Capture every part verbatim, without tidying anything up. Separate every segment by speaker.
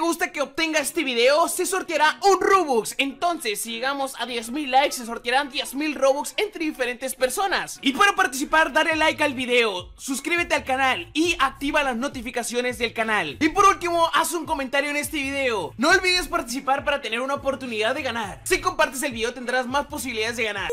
Speaker 1: gusta que obtenga este video, se sorteará un Robux. Entonces, si llegamos a diez mil likes, se sortearán diez mil Robux entre diferentes personas. Y para participar, dale like al video, suscríbete al canal y activa las notificaciones del canal. Y por último, haz un comentario en este video. No olvides participar para tener una oportunidad de ganar. Si compartes el video, tendrás más posibilidades de ganar.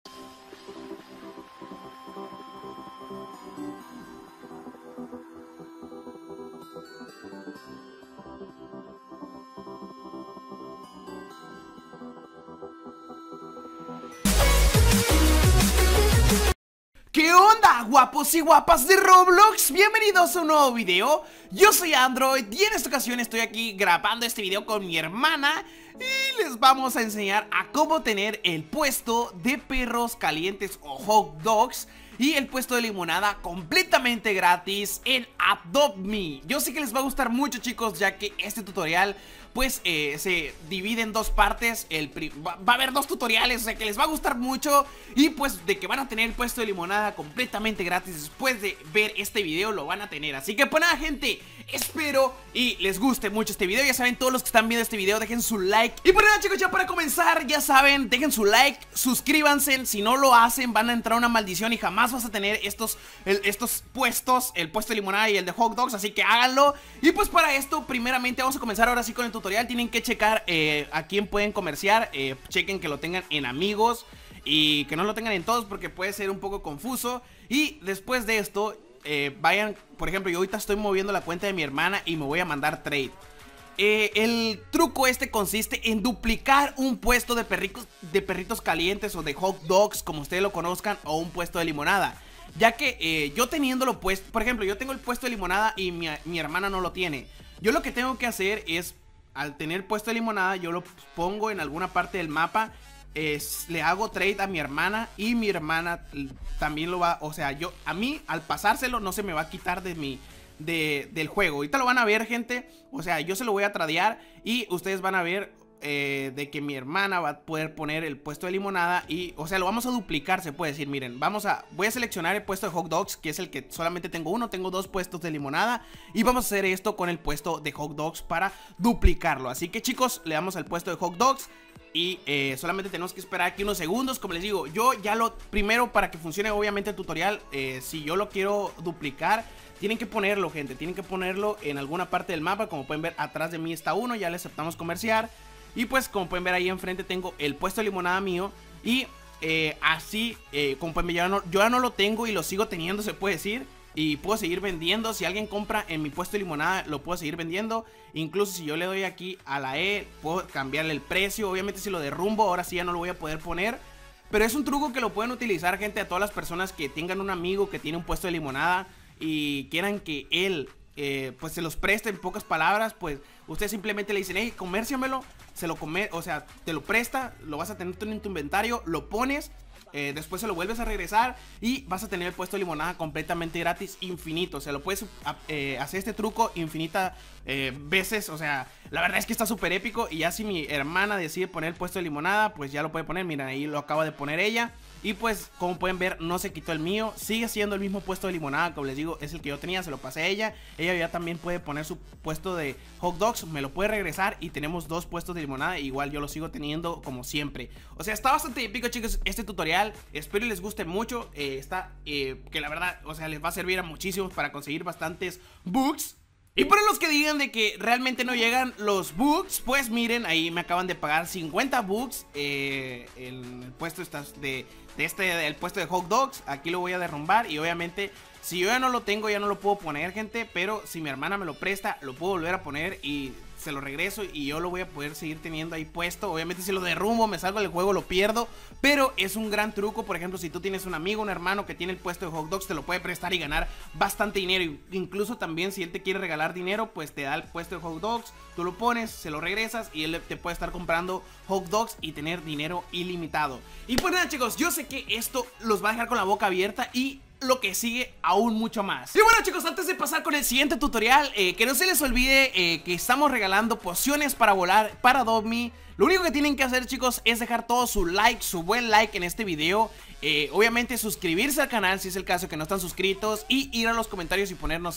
Speaker 1: ¿Qué onda, guapos y guapas de Roblox? Bienvenidos a un nuevo video. Yo soy Android y en esta ocasión estoy aquí grabando este video con mi hermana y les vamos a enseñar a cómo tener el puesto de perros calientes o hot dogs y el puesto de limonada completamente gratis en Adopt Me. Yo sé que les va a gustar mucho, chicos, ya que este tutorial pues eh, se divide en dos partes. el va, va a haber dos tutoriales, o sea que les va a gustar mucho. Y pues de que van a tener el puesto de limonada completamente gratis después de ver este video, lo van a tener. Así que pues nada, gente, espero y les guste mucho este video. Ya saben, todos los que están viendo este video, dejen su like. Y pues nada, chicos, ya para comenzar, ya saben, dejen su like, suscríbanse. Si no lo hacen, van a entrar a una maldición y jamás vas a tener estos, el, estos puestos, el puesto de limonada y el de hot dogs. Así que háganlo. Y pues para esto, primeramente vamos a comenzar ahora sí con el tutorial. Tienen que checar eh, a quién pueden comerciar. eh, Chequen que lo tengan en amigos y que no lo tengan en todos, porque puede ser un poco confuso. Y después de esto eh, vayan, por ejemplo, yo ahorita estoy moviendo la cuenta de mi hermana y me voy a mandar trade. Eh, el truco este consiste en duplicar un puesto de perritos, de perritos calientes o de hot dogs, como ustedes lo conozcan, o un puesto de limonada. Ya que eh, yo teniéndolo puesto, por ejemplo, yo tengo el puesto de limonada y mi, mi hermana no lo tiene. Yo lo que tengo que hacer es, al tener puesto de limonada, yo lo pongo en alguna parte del mapa. Es, le hago trade a mi hermana y mi hermana también lo va, o sea, yo, a mí al pasárselo no se me va a quitar de mi, de, del juego. Ahorita lo van a ver, gente, o sea, yo se lo voy a tradear y ustedes van a ver eh, de que mi hermana va a poder poner el puesto de limonada y, o sea, lo vamos a duplicar, se puede decir. Miren, vamos a, voy a seleccionar el puesto de hot dogs, que es el que solamente tengo uno, tengo dos puestos de limonada y vamos a hacer esto con el puesto de hot dogs para duplicarlo. Así que, chicos, le damos al puesto de hot dogs y eh, solamente tenemos que esperar aquí unos segundos. Como les digo, yo ya lo, primero para que funcione obviamente el tutorial, eh, si yo lo quiero duplicar, tienen que ponerlo, gente, tienen que ponerlo en alguna parte del mapa. Como pueden ver, atrás de mí está uno, ya le aceptamos comerciar. Y pues como pueden ver ahí enfrente tengo el puesto de limonada mío. Y eh, así, eh, como pueden ver, yo ya, no, yo ya no lo tengo y lo sigo teniendo, se puede decir. Y puedo seguir vendiendo. Si alguien compra en mi puesto de limonada, lo puedo seguir vendiendo. Incluso si yo le doy aquí a la E, puedo cambiarle el precio. Obviamente si lo derrumbo, ahora sí ya no lo voy a poder poner. Pero es un truco que lo pueden utilizar, gente, a todas las personas que tengan un amigo que tiene un puesto de limonada y quieran que él eh, pues se los preste. En pocas palabras, pues usted simplemente le dicen, hey, comérciamelo. Se lo come, o sea, te lo presta, lo vas a tener en tu inventario, lo pones, eh, después se lo vuelves a regresar y vas a tener el puesto de limonada completamente gratis, infinito. O sea, lo puedes eh, hacer este truco infinitas eh, veces. O sea, la verdad es que está súper épico. Y ya si mi hermana decide poner el puesto de limonada, pues ya lo puede poner. Miren, ahí lo acaba de poner ella. Y pues, como pueden ver, no se quitó el mío. Sigue siendo el mismo puesto de limonada, como les digo, es el que yo tenía, se lo pasé a ella. Ella ya también puede poner su puesto de hot dogs, me lo puede regresar y tenemos dos puestos de limonada. Igual yo lo sigo teniendo como siempre. O sea, está bastante épico, chicos, este tutorial. Espero y les guste mucho. eh, Está, eh, que la verdad, o sea, les va a servir a muchísimos para conseguir bastantes bugs. Y para los que digan de que realmente no llegan los bugs, pues miren, ahí me acaban de pagar cincuenta bugs. eh, El puesto de, de este, el puesto de hot dogs, aquí lo voy a derrumbar. Y obviamente, si yo ya no lo tengo, ya no lo puedo poner, gente. Pero si mi hermana me lo presta, lo puedo volver a poner y se lo regreso y yo lo voy a poder seguir teniendo ahí puesto. Obviamente si lo derrumbo, me salgo del juego, lo pierdo. Pero es un gran truco. Por ejemplo, si tú tienes un amigo, un hermano que tiene el puesto de hot dogs, te lo puede prestar y ganar bastante dinero. Incluso también si él te quiere regalar dinero, pues te da el puesto de hot dogs, tú lo pones, se lo regresas y él te puede estar comprando hot dogs y tener dinero ilimitado. Y pues nada, chicos, yo sé que esto los va a dejar con la boca abierta y lo que sigue aún mucho más. Y bueno, chicos, antes de pasar con el siguiente tutorial, eh, que no se les olvide eh, que estamos regalando pociones para volar para Adopt Me. Lo único que tienen que hacer, chicos, es dejar todo su like, su buen like en este video. eh, Obviamente suscribirse al canal si es el caso que no están suscritos. Y ir a los comentarios y poner, no sé,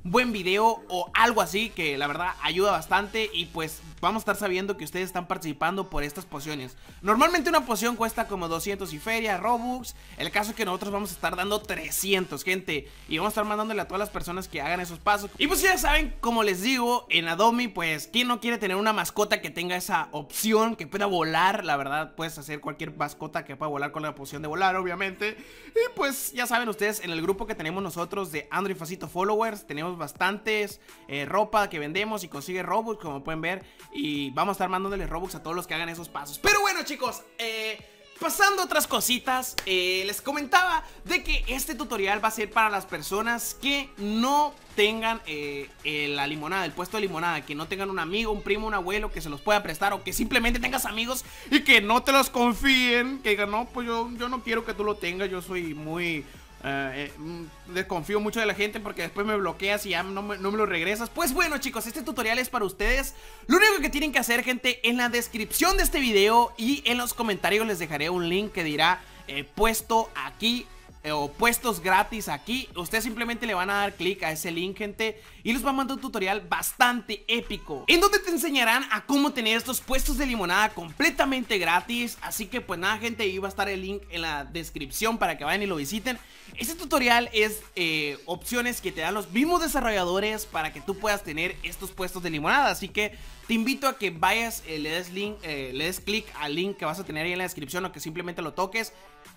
Speaker 1: buen video o algo así, que la verdad ayuda bastante. Y pues vamos a estar sabiendo que ustedes están participando por estas pociones. Normalmente una poción cuesta como doscientos y feria, Robux. El caso es que nosotros vamos a estar dando trescientos, gente, y vamos a estar mandándole a todas las personas que hagan esos pasos. Y pues ya saben, como les digo, en Adopt Me, pues ¿quién no quiere tener una mascota que tenga esa opción, que pueda volar? La verdad, puedes hacer cualquier mascota que pueda volar con la poción de volar, obviamente. Y pues ya saben ustedes, en el grupo que tenemos nosotros de Android Facito Followers, tenemos bastantes eh, ropa que vendemos y consigue Robux, como pueden ver. Y vamos a estar mandándoles Robux a todos los que hagan esos pasos. Pero bueno, chicos, eh... pasando a otras cositas, eh, les comentaba de que este tutorial va a ser para las personas que no tengan eh, eh, la limonada, el puesto de limonada, que no tengan un amigo, un primo, un abuelo que se los pueda prestar, o que simplemente tengas amigos y que no te los confíen, que digan, no, pues yo, yo no quiero que tú lo tengas, yo soy muy... Uh, eh, desconfío mucho de la gente porque después me bloqueas y ya no me, no me lo regresas. Pues bueno, chicos, este tutorial es para ustedes. Lo único que tienen que hacer, gente, en la descripción de este video y en los comentarios les dejaré un link que dirá eh, puesto aquí eh, o puestos gratis aquí. Ustedes simplemente le van a dar clic a ese link, gente, y les va a mandar un tutorial bastante épico en donde te enseñarán a cómo tener estos puestos de limonada completamente gratis. Así que pues nada, gente, ahí va a estar el link en la descripción para que vayan y lo visiten. Este tutorial es eh, opciones que te dan los mismos desarrolladores para que tú puedas tener estos puestos de limonada. Así que te invito a que vayas, eh, le des link, eh, le des clic al link que vas a tener ahí en la descripción, o que simplemente lo toques.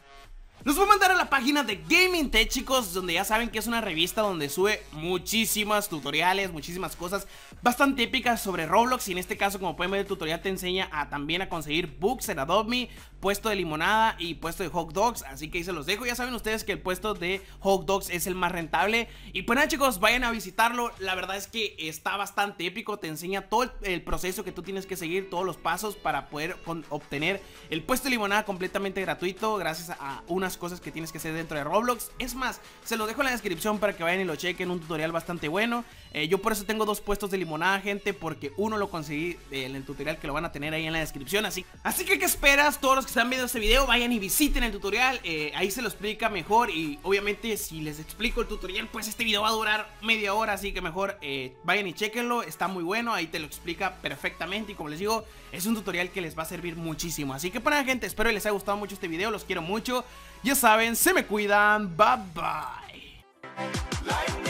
Speaker 1: Los voy a mandar a la página de Gaming Tech, chicos, donde ya saben que es una revista donde sube muchísimas tutoriales, muchísimas cosas bastante épicas sobre Roblox. Y en este caso, como pueden ver, el tutorial te enseña a también a conseguir bugs en Adopt Me, puesto de limonada y puesto de hot dogs. Así que ahí se los dejo. Ya saben ustedes que el puesto de hot dogs es el más rentable. Y pues nada, chicos, vayan a visitarlo. La verdad es que está bastante épico. Te enseña todo el, el proceso que tú tienes que seguir, todos los pasos para poder con, obtener el puesto de limonada completamente gratuito, gracias a unas cosas que tienes que hacer dentro de Roblox. Es más, se los dejo en la descripción para que vayan y lo chequen. Un tutorial bastante bueno. eh, Yo por eso tengo dos puestos de limonada, gente, porque uno lo conseguí en el tutorial que lo van a tener ahí en la descripción. Así, así que ¿qué esperas? Todos los que están viendo este video, vayan y visiten el tutorial. eh, Ahí se lo explica mejor. Y obviamente si les explico el tutorial, pues este video va a durar media hora. Así que mejor eh, vayan y chequenlo. Está muy bueno, ahí te lo explica perfectamente. Y como les digo, es un tutorial que les va a servir muchísimo. Así que pues nada, gente, espero que les haya gustado mucho este video. Los quiero mucho. Ya saben, se me cuidan. Bye bye.